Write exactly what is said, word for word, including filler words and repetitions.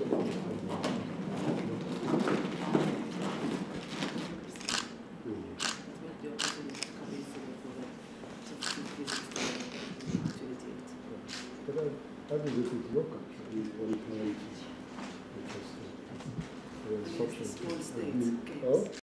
But I, I visited your country one time. It's a small state. Oh?